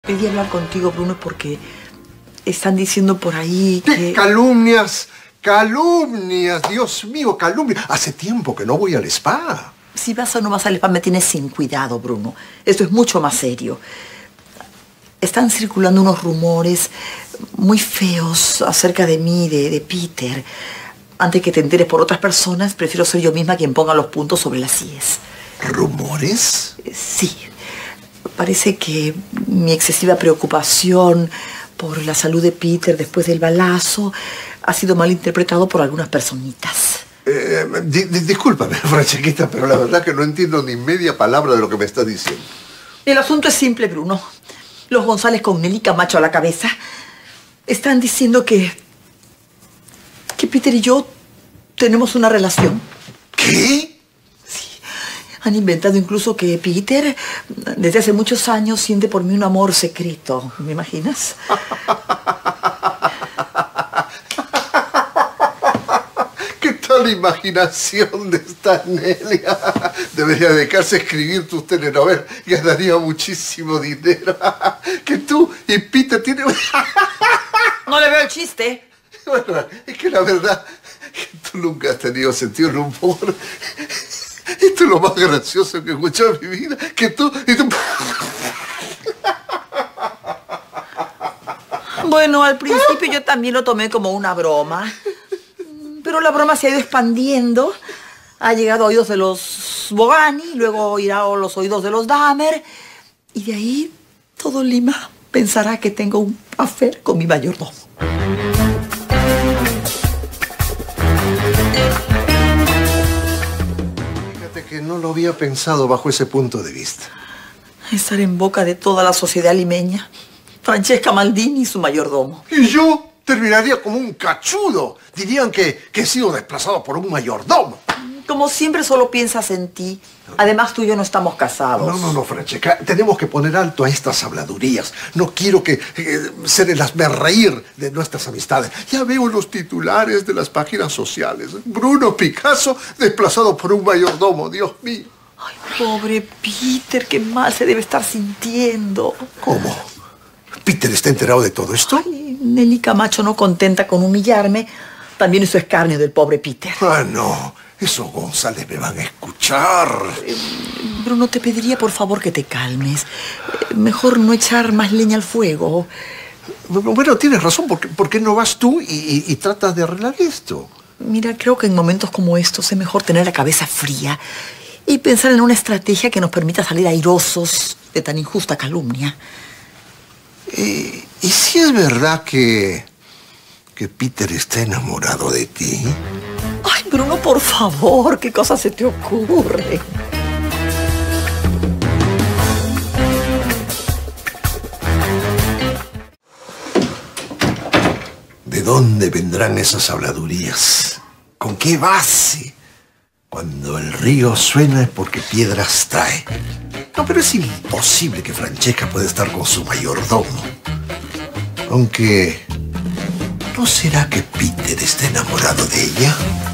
pedí hablar contigo, Bruno, porque están diciendo por ahí que... ¿Qué calumnias? ¡Calumnias! Dios mío, calumnias. Hace tiempo que no voy al spa. Si vas o no vas al spa, me tienes sin cuidado, Bruno. Esto es mucho más serio. Están circulando unos rumores muy feos acerca de mí, de Peter. Antes que te enteres por otras personas, prefiero ser yo misma quien ponga los puntos sobre las íes. ¿Rumores? Sí. Parece que mi excesiva preocupación por la salud de Peter después del balazo ha sido mal interpretado por algunas personitas. Discúlpame, Franchequita, pero la verdad que no entiendo ni media palabra de lo que me estás diciendo. El asunto es simple, Bruno. Los González con Nelly Camacho a la cabeza están diciendo que Peter y yo tenemos una relación. ¿Qué? Sí. Han inventado incluso que Peter, desde hace muchos años, siente por mí un amor secreto. ¿Me imaginas? ¿Qué tal imaginación de esta Nelia? Debería dedicarse a escribir tus telenovelas y ganaría muchísimo dinero. Que tú y Peter tienen... No le veo el chiste. Bueno, es que la verdad que tú nunca has tenido sentido del humor. Esto es lo más gracioso que he escuchado en mi vida. Que tú... Bueno, al principio yo también lo tomé como una broma. Pero la broma se ha ido expandiendo. Ha llegado a oídos de los Bogani, luego irá a los oídos de los Dahmer. Y de ahí todo Lima pensará que tengo un affair con mi mayordomo. Fíjate que no lo había pensado bajo ese punto de vista. Estar en boca de toda la sociedad limeña. Francesca Maldini y su mayordomo. Y yo terminaría como un cachudo. Dirían que he sido desplazado por un mayordomo. Como siempre, solo piensas en ti. Además, tú y yo no estamos casados. No, Francesca. Tenemos que poner alto a estas habladurías. No quiero que se las me reír de nuestras amistades. Ya veo los titulares de las páginas sociales. Bruno Picasso desplazado por un mayordomo. Dios mío. Ay, pobre Peter. Qué mal se debe estar sintiendo. ¿Cómo? ¿Peter está enterado de todo esto? Ay, Nelly Camacho, no contenta con humillarme, también hizo escarnio del pobre Peter. Ah, no. Esos González me van a escuchar. Bruno, te pediría por favor que te calmes. Mejor no echar más leña al fuego. Bueno, tienes razón. ¿Por qué no vas tú y tratas de arreglar esto? Mira, creo que en momentos como estos es mejor tener la cabeza fría y pensar en una estrategia que nos permita salir airosos de tan injusta calumnia. ¿Y si es verdad que Peter está enamorado de ti? Ay, Bruno, por favor, ¿qué cosa se te ocurre? ¿De dónde vendrán esas habladurías? ¿Con qué base? Cuando el río suena es porque piedras trae. No, pero es imposible que Francesca pueda estar con su mayordomo. Aunque... ¿no será que Peter está enamorado de ella?